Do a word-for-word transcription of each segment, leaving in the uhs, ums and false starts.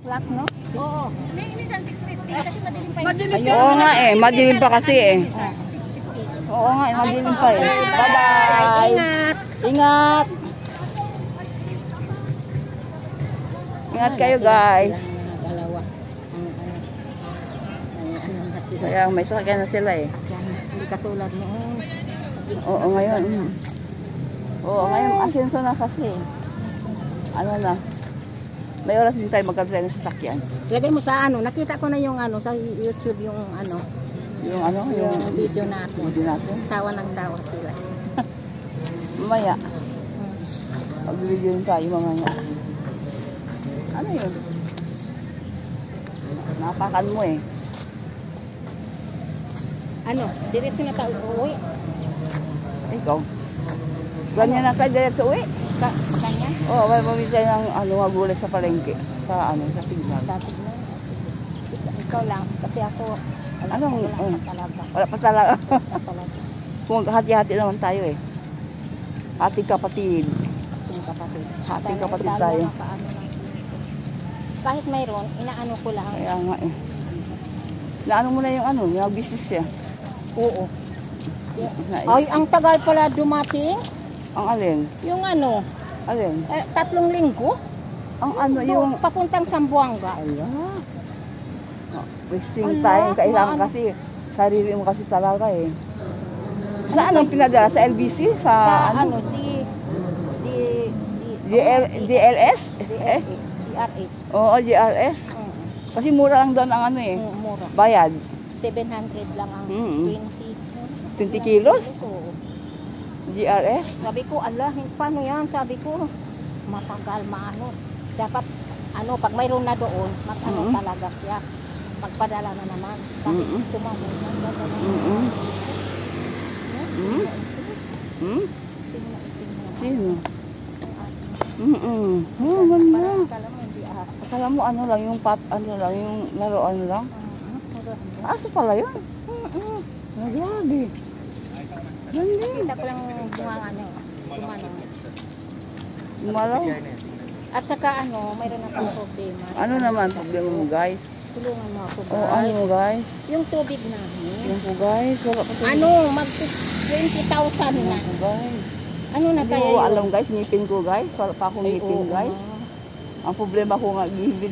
o'clock, no? Oo. Minsan six fifty kasi madilim pa yun. Oo nga eh, madilim pa kasi eh. six fifty. Oo nga eh, madilim pa eh. Bye-bye! Ingat! Ingat! Ingat kayo guys. Dalawa. Kaya may sakyan na sila eh. Hindi katulad noon. Oo, ngayon. Mm. Oo, ngayon asenso na kasi. Ano na. May oras din tayo magkabila ng sasakyan. Lagay mo sa ano, nakita ko na yung ano sa YouTube yung ano, yung ano, yung, yung video natin. Video natin. Tawa ng tawa sila. Mamaya. Pag-video rin tayo mamaya. Ano yun? Napakan mo eh. Ano, diretso na tayo uwi. Ikaw. Ganyan na ka diretso uwi. Ka kanya? Oo, may pamilya ng ano, gulay sa palengke. Sa ano, sa signal. Sa signal. Ikaw lang, kasi ako, alam Anong, ko wala um, pa talaga. Wala pa talaga. Wala pa talaga. Kung hati-hati naman tayo eh. Hati kapatid. Yung kapatid. Hati Sana- kapatid sana tayo. makaano lang. Kahit mayroon, inaano ko lang. Kaya nga eh. Naano mo na yung ano, yung business siya. Oo. Na, Ay, ang tagal pala dumating. ang alin? Yung ano, Alin? eh, tatlong linggo. Ang ano, Yung yung... papuntang Sambuanga. Ala. Oh, wasting Ala, time. Kailangan maano. kasi, sarili mo kasi talaga eh. Sa anong pinadala? Sa L B C? Sa, Sa ano? ano, G... G... G... G L, G L S? Eh? G R S. Oo, G R S. Mm, Kasi mura lang doon ang ano eh. mm, mura. Bayad. seven hundred lang ang Mm. twenty. twenty kilos? Oo. G R S? Sabi ko, ala, paano yan? Sabi ko, matagal, maano. Dapat, ano, pag mayroon na doon, mag-ano Mm-mm. talaga siya. Magpadala na naman. Kahit Mm-mm. tumamon na. Mm-mm. Mm? Hmm? Sino? Mm-mm. Oh, ganda. Kala mo, hindi ahas. Akala mo ano lang, yung pat, ano lang, yung laruan lang. Aso pala yun? Mm-mm. Oh, grabe. Ganda. Kita ko lang bunganga niya. Tumano. Malaw. At saka ano, mayroon akong problema. Ano naman problema mo guys? Tulungan mo ako, Oh, ano guys. guys? Yung tubig namin. Yung po guys, wala pa tayo. Ano, mag twenty thousand na. Yung po guys. Ano na Hindi kaya ko yun? alam guys, ngipin ko guys. Wala pa akong Ay, ngipin oo, guys. ah. Ang problema ko nga, ngipin.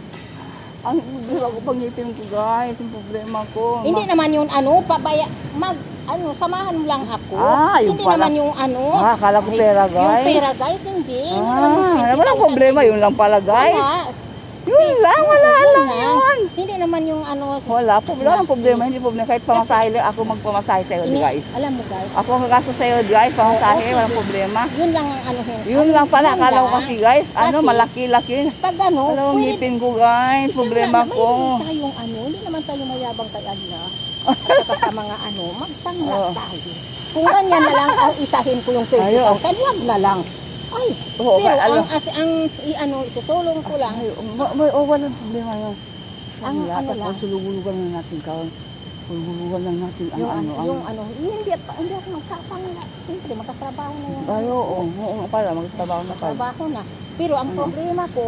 Ang problema ko pang ngipin ko guys. Ang problema ko. Hindi Ma- naman yung ano, pabaya, mag, ano, samahan mo lang ako. Ah, yung hindi pala. naman yung ano. Ah, akala ko pera Yung guys. pera guys, hindi. Ah, walang problema. Yun lang pala guys. Yun lang, wala lang yun. Hindi naman yung ano. Wala po, wala ang problema. Hindi problema. Kahit pamasahe lang, ako magpamasahe sa'yo ini, guys. alam mo guys, Ako ang gasto sa'yo guys, pamasahe, Oo, walang sige. problema. yun lang ang ano. Yun lang pala, Yun akala ko lang. kasi guys, ano, Kasi, malaki-laki. Pag ano, Alam mo, pwede- ngipin ko guys, Isa problema lang, ko. Mayroon tayong ano, hindi naman tayo mayabang kay Allah. At saka sa mga ano, magsangla Oo. tayo. Kung ganyan na lang, ang isahin ko yung twenty thousand, wag na lang. Ay, Oo, pero kaya ang, ano- as, ang i, ano, itutulong ko lang, Ay, ma- may oh, walang problema yun. Ang Wala, ano tapos lang. sulugulugan lang natin kawan. Sulugulugan lang natin ang yung, ano. ano, yung ano, hindi, hindi ako magsasangla. Siyempre, magkatrabaho na yung Ay, oo, oo, oo pala, magtatrabaho na pala. trabaho na. Pero ang Ano? problema ko,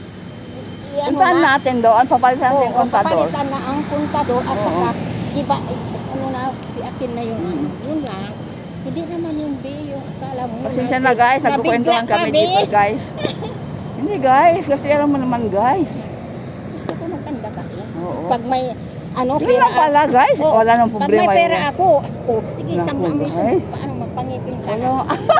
i, ano Puntaan na, natin doon, papalitan natin oo, yung kontador. papalitan na ang kontador at Oo. saka, iba, ano na, iakin na yung ano, Mm. yun lang. Hindi naman yung B, yung akala mo. Pasensya nasi- na guys, nabigla nagkukwentuhan kami kami. dito guys. Hindi guys, kasi alam mo naman guys. Gusto ko magkanda ka eh. Oo. Pag may, ano, Yun lang pala guys, Oo, wala nang problema pag may pera yun. ako, oh, sige, Naku, sama mo ito. guys. Paano magpangipin ka Wala.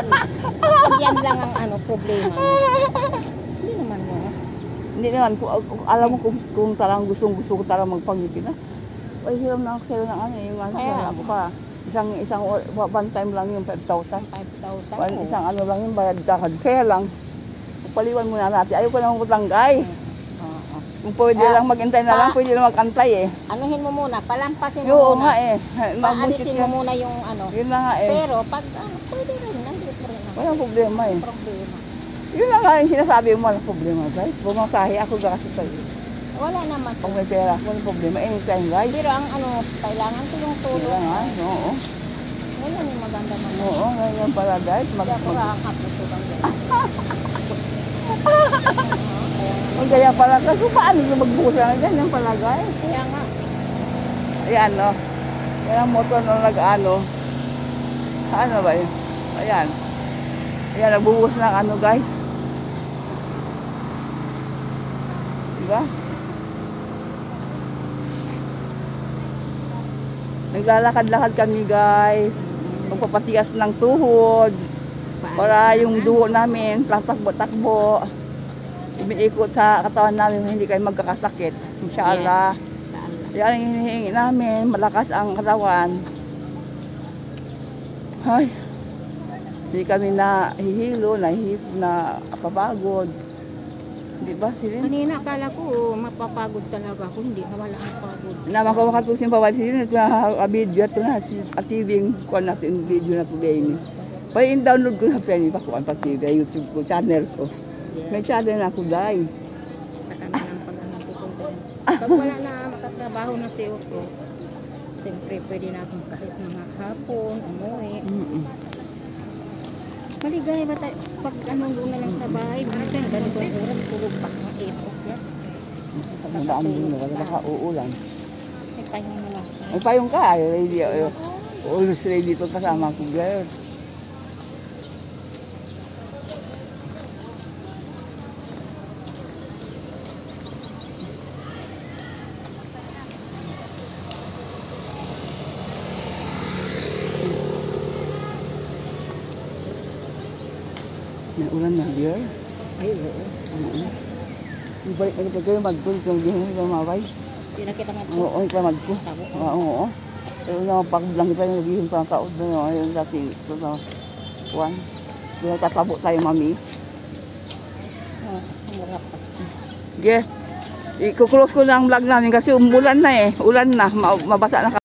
na? Yan lang ang ano, problema. Hindi naman mo. Hindi naman, kung, kung- alam mo kung, kung talagang gustong gusto ko talagang magpangipin na. Ay, hiram na ako sa'yo ng ano, yung ano, Kaya, ako pa. Isang, isang, or- one time lang yung five thousand. five thousand. One, isang ano lang yung bayad dakad. Kaya lang, paliwan muna natin. Ayaw ko na magutang guys. Oo. Kung pwede Ah, lang maghintay na lang, pa- pwede lang magantay eh. Anuhin mo muna, palampasin mo Oo muna. nga eh. Mabusit Paalisin mo yan. muna yung ano. Yun na nga eh. Pero pag ano, pwede rin, nandito rin ako. Walang problema eh. Problema. Yun na nga yung sinasabi mo, walang problema guys. Bumasahe ako kasi sa'yo. Wala naman. Pag may pera, walang problema. Anytime guys. Pero ang ano, kailangan ko yung Yun tulong. na nga, oo. Wala yung maganda man. Oo, ngayon pala guys. Mag, Hindi ako mag, nakakapuso bang yan. Kaya Ang ganyan pala. Kasi paano yung magbukas lang? Ganyan pala guys. Kaya nga. Ayan no. Yan ang motor na nag-ano. Ano ba yun? Ayan. Ayan, nagbubuhos ng ano guys. Diba? Naglalakad-lakad kami guys. Magpapatigas ng tuhod. Para yung duho namin, tatakbo-takbo. Umiikot sa katawan namin, hindi kayo magkakasakit. Inshallah. Yes. Inshallah. Yan ang hinihingi namin, malakas ang katawan. Ay, hindi kami na hihilo, na hihip, na kapapagod. Di ba, Silin? Kanina akala ko mapapagod talaga ako, hindi nawala ang pagod. Naman ko makatusin pa ba, Silin, ito na video, ito na, ativing ko natin video na today ni. Pwede in-download ko na sa inyo, pakuan pati sa YouTube ko, channel ko. Yes. May channel na ako, guys. Sa kanilang pag-anong pupunta. Pag wala na makatrabaho na si Otto, siyempre pwede na akong kahit mga hapon, umuwi. Mm -mm. Maligay ba tayo? Pag ano doon na lang sa bahay, minsan ganito ang oras, tulog pa ng eight o'clock. Madaan din mo, kasi baka uulan. May payong na lang. May payong ka, ay ready. Always ready to kasama ko, girl. May ulan na, dear. Ay, oo. Oo. Ibalik ano pa kayo magkul kung di mo maway. Hindi na kita nga Oo, ikaw magko. Tabo. Oo, oo. Pero na paglang kita yung nagihim pa taon na yun kasi ito na kuwan. Kaya tatabo tayo, mami. Oo, marap pa. Sige. I-close ko na ang vlog namin kasi umulan na eh. Ulan na. Ma- Mabasa na